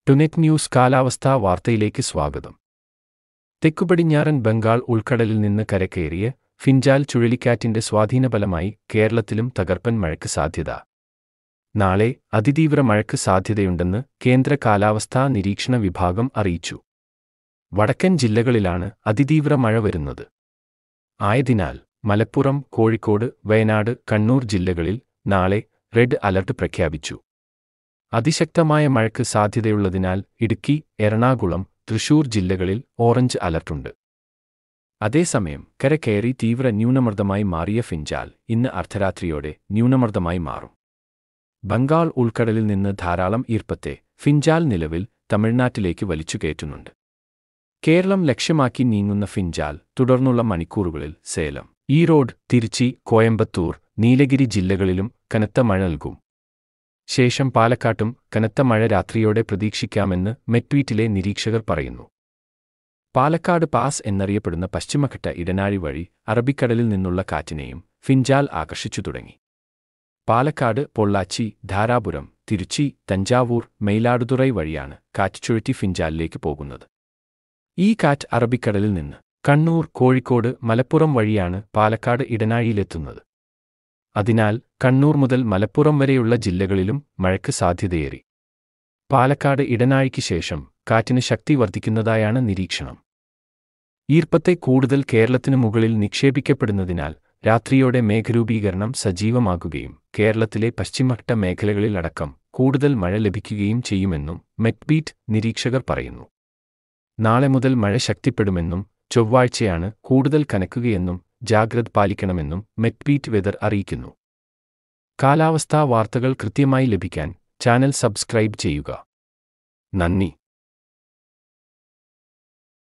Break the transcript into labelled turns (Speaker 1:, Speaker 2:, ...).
Speaker 1: ടുനെറ്റ് news കാലാവസ്ഥാ വാർത്തയിലേക്ക് സ്വാഗതം. തെക്കുപടിഞ്ഞാറൻ ബംഗാൾ ഉൾക്കടലിൽ നിന്ന് കരകയറിയ ഫിൻജാൽ ചുഴലിക്കാറ്റിന്റെ സ്വാധീനഫലമായി കേരളത്തിലും തകർപ്പൻ മഴയ്ക്ക് സാധ്യത. നാളെ അതിതീവ്ര മഴയ്ക്ക് സാധ്യതയുണ്ടെന്ന് കേന്ദ്ര കാലാവസ്ഥാ നിരീക്ഷണ വിഭാഗം അറിയിച്ചു. വടക്കൻ ജില്ലകളിലാണ് അതിതീവ്ര മഴ വരുന്നത്. ആയതിനാൽ മലപ്പുറം, കോഴിക്കോട്, വയനാട്, കണ്ണൂർ ജില്ലകളിൽ നാളെ റെഡ് അലർട്ട് പ്രഖ്യാപിച്ചു. അതിശക്തമായ മഴയ്ക്ക് സാധ്യതയുള്ളതിനാൽ ഇടുക്കി, എറണാകുളം, തൃശൂർ ജില്ലകളിൽ ഓറഞ്ച് അലർട്ടുണ്ട്. അതേസമയം കരകയറി തീവ്ര ന്യൂനമർദ്ദമായി മാറിയ ഫിൻജാൽ ഇന്ന് അർദ്ധരാത്രിയോടെ ന്യൂനമർദ്ദമായി മാറും. ബംഗാൾ ഉൾക്കടലിൽ നിന്ന് ധാരാളം ഈർപ്പത്തെ ഫിൻജാൽ നിലവിൽ തമിഴ്നാട്ടിലേക്ക് വലിച്ചുകയറ്റുന്നുണ്ട്. കേരളം ലക്ഷ്യമാക്കി നീങ്ങുന്ന ഫിൻജാൽ തുടർന്നുള്ള മണിക്കൂറുകളിൽ സേലം, ഈറോഡ്, തിരുച്ചി, കോയമ്പത്തൂർ, നീലഗിരി ജില്ലകളിലും കനത്ത മഴ നൽകും. ശേഷം പാലക്കാട്ടും കനത്ത മഴ രാത്രിയോടെ പ്രതീക്ഷിക്കാമെന്ന് മെറ്റ്വീറ്റിലെ നിരീക്ഷകർ പറയുന്നു. പാലക്കാട് പാസ് എന്നറിയപ്പെടുന്ന പശ്ചിമഘട്ട ഇടനാഴി വഴി അറബിക്കടലിൽ നിന്നുള്ള കാറ്റിനെയും ഫിൻജാൽ ആകർഷിച്ചു തുടങ്ങി. പാലക്കാട്, പൊള്ളാച്ചി, ധാരാപുരം, തിരുച്ചി, തഞ്ചാവൂർ, മയിലാടുതുറൈ വഴിയാണ് കാറ്റ് ചുഴറ്റി ഫിൻജാലിലേക്ക് പോകുന്നത്. ഈ കാറ്റ് അറബിക്കടലിൽ നിന്ന് കണ്ണൂർ, കോഴിക്കോട്, മലപ്പുറം വഴിയാണ് പാലക്കാട് ഇടനാഴിയിലെത്തുന്നത്. അതിനാൽ കണ്ണൂർ മുതൽ മലപ്പുറം വരെയുള്ള ജില്ലകളിലും മഴയ്ക്ക് സാധ്യതയേറി. പാലക്കാട് ഇടനാഴിക്ക് ശേഷം കാറ്റിന് ശക്തി വർദ്ധിക്കുന്നതായാണ് നിരീക്ഷണം. ഈർപ്പത്തെ കൂടുതൽ കേരളത്തിനു മുകളിൽ നിക്ഷേപിക്കപ്പെടുന്നതിനാൽ രാത്രിയോടെ മേഘരൂപീകരണം സജീവമാകുകയും കേരളത്തിലെ പശ്ചിമഘട്ട മേഖലകളിലടക്കം കൂടുതൽ മഴ ലഭിക്കുകയും ചെയ്യുമെന്നും മെറ്റ്വീറ്റ് നിരീക്ഷകർ പറയുന്നു. നാളെ മുതൽ മഴ ശക്തിപ്പെടുമെന്നും ചൊവ്വാഴ്ചയാണ് കൂടുതൽ കനക്കുകയെന്നും ജാഗ്രത പാലിക്കണമെന്നും മെറ്റ്വീറ്റ് വെതർ അറിയിക്കുന്നു. കാലാവസ്ഥാ വാർത്തകൾ കൃത്യമായി ലഭിക്കാൻ ചാനൽ സബ്സ്ക്രൈബ് ചെയ്യുക. നന്ദി.